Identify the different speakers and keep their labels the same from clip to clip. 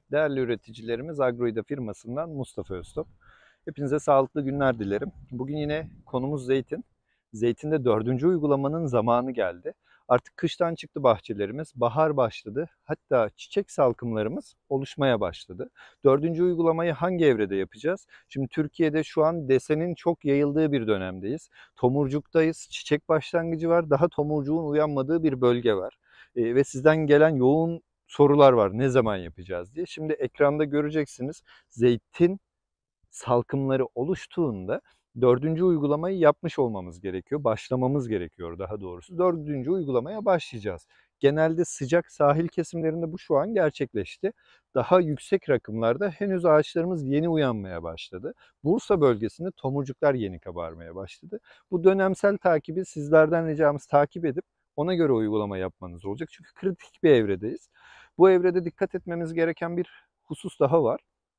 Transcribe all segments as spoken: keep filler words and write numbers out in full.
Speaker 1: Değerli üreticilerimiz Agroida firmasından Mustafa Öztop. Hepinize sağlıklı günler dilerim. Bugün yine konumuz zeytin. Zeytinde dördüncü uygulamanın zamanı geldi. Artık kıştan çıktı bahçelerimiz, bahar başladı. Hatta çiçek salkımlarımız oluşmaya başladı. Dördüncü uygulamayı hangi evrede yapacağız? Şimdi Türkiye'de şu an desenin çok yayıldığı bir dönemdeyiz. Tomurcuktayız, çiçek başlangıcı var, daha tomurcuğun uyanmadığı bir bölge var. E, ve sizden gelen yoğun sorular var. Ne zaman yapacağız diye. Şimdi ekranda göreceksiniz. Zeytin salkımları oluştuğunda dördüncü uygulamayı yapmış olmamız gerekiyor. Başlamamız gerekiyor daha doğrusu. Dördüncü uygulamaya başlayacağız. Genelde sıcak sahil kesimlerinde bu şu an gerçekleşti. Daha yüksek rakımlarda henüz ağaçlarımız yeni uyanmaya başladı. Bursa bölgesinde tomurcuklar yeni kabarmaya başladı. Bu dönemsel takibi sizlerden ricamız takip edip ona göre uygulama yapmanız olacak. Çünkü kritik bir evredeyiz. Bu evrede dikkat etmemiz gereken bir husus daha var.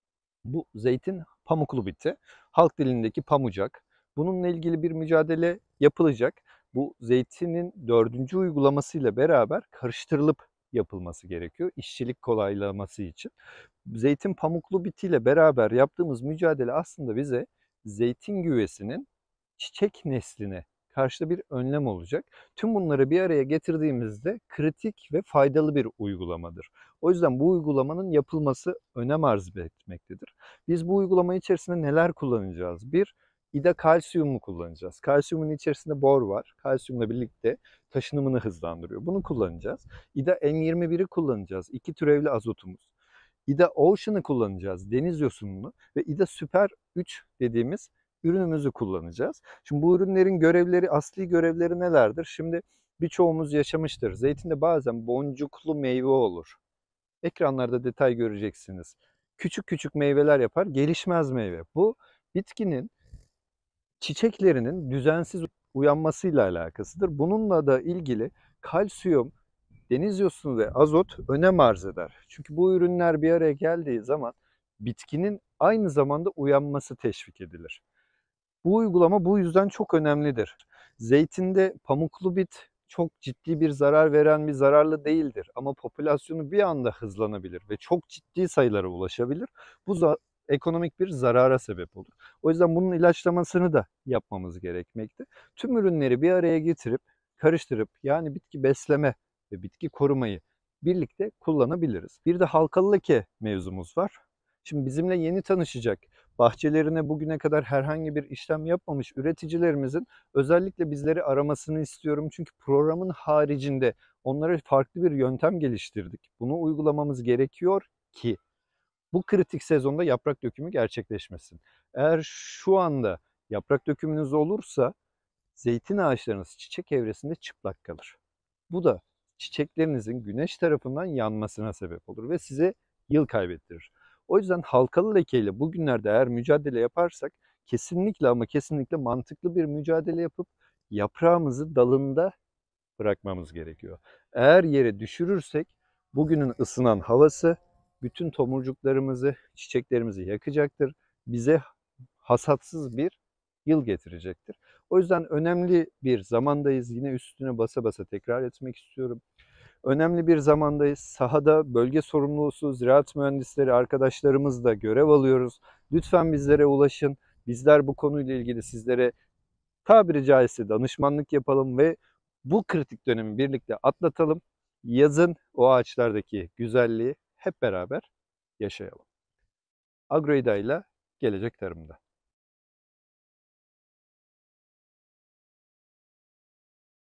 Speaker 1: Bu zeytin pamuklu biti. Halk dilindeki pamucak. Bununla ilgili bir mücadele yapılacak. Bu zeytinin dördüncü uygulamasıyla beraber karıştırılıp yapılması gerekiyor. İşçilik kolaylaması için. Zeytin pamuklu bitiyle beraber yaptığımız mücadele aslında bize zeytin güvesinin çiçek nesline karşı bir önlem olacak. Tüm bunları bir araya getirdiğimizde kritik ve faydalı bir uygulamadır. O yüzden bu uygulamanın yapılması önem arz etmektedir. Biz bu uygulama içerisinde neler kullanacağız? Bir, İDA kalsiyumu kullanacağız. Kalsiyumun içerisinde bor var. Kalsiyumla birlikte taşınımını hızlandırıyor. Bunu kullanacağız. İDA N yirmi biri kullanacağız. İki türevli azotumuz. İDA Ocean'ı kullanacağız. Deniz yosununu ve İDA Süper üç dediğimiz ürünümüzü kullanacağız. Şimdi bu ürünlerin görevleri, asli görevleri nelerdir? Şimdi birçoğumuz yaşamıştır. Zeytinde bazen boncuklu meyve olur. Ekranlarda detay göreceksiniz. Küçük küçük meyveler yapar, gelişmez meyve. Bu bitkinin çiçeklerinin düzensiz uyanmasıyla alakasıdır. Bununla da ilgili kalsiyum, deniz yosunu ve azot önem arz eder. Çünkü bu ürünler bir araya geldiği zaman bitkinin aynı zamanda uyanması teşvik edilir. Bu uygulama bu yüzden çok önemlidir. Zeytinde pamuklu bit çok ciddi bir zarar veren bir zararlı değildir. Ama popülasyonu bir anda hızlanabilir ve çok ciddi sayılara ulaşabilir. Bu ekonomik bir zarara sebep olur. O yüzden bunun ilaçlamasını da yapmamız gerekmekte. Tüm ürünleri bir araya getirip, karıştırıp yani bitki besleme ve bitki korumayı birlikte kullanabiliriz. Bir de halkalı leke mevzumuz var. Şimdi bizimle yeni tanışacak, bahçelerine bugüne kadar herhangi bir işlem yapmamış üreticilerimizin özellikle bizleri aramasını istiyorum. Çünkü programın haricinde onlara farklı bir yöntem geliştirdik. Bunu uygulamamız gerekiyor ki bu kritik sezonda yaprak dökümü gerçekleşmesin. Eğer şu anda yaprak dökümünüz olursa zeytin ağaçlarınız çiçek evresinde çıplak kalır. Bu da çiçeklerinizin güneş tarafından yanmasına sebep olur ve size yıl kaybettirir. O yüzden halkalı lekeyle bugünlerde eğer mücadele yaparsak kesinlikle ama kesinlikle mantıklı bir mücadele yapıp yaprağımızı dalında bırakmamız gerekiyor. Eğer yere düşürürsek bugünün ısınan havası bütün tomurcuklarımızı, çiçeklerimizi yakacaktır. Bize hasatsız bir yıl getirecektir. O yüzden önemli bir zamandayız. Yine üstüne basa basa tekrar etmek istiyorum. Önemli bir zamandayız. Sahada bölge sorumlusu ziraat mühendisleri arkadaşlarımızla görev alıyoruz. Lütfen bizlere ulaşın. Bizler bu konuyla ilgili sizlere tabiri caizse danışmanlık yapalım ve bu kritik dönemi birlikte atlatalım. Yazın o ağaçlardaki güzelliği hep beraber yaşayalım. Agroida ile gelecek tarımda.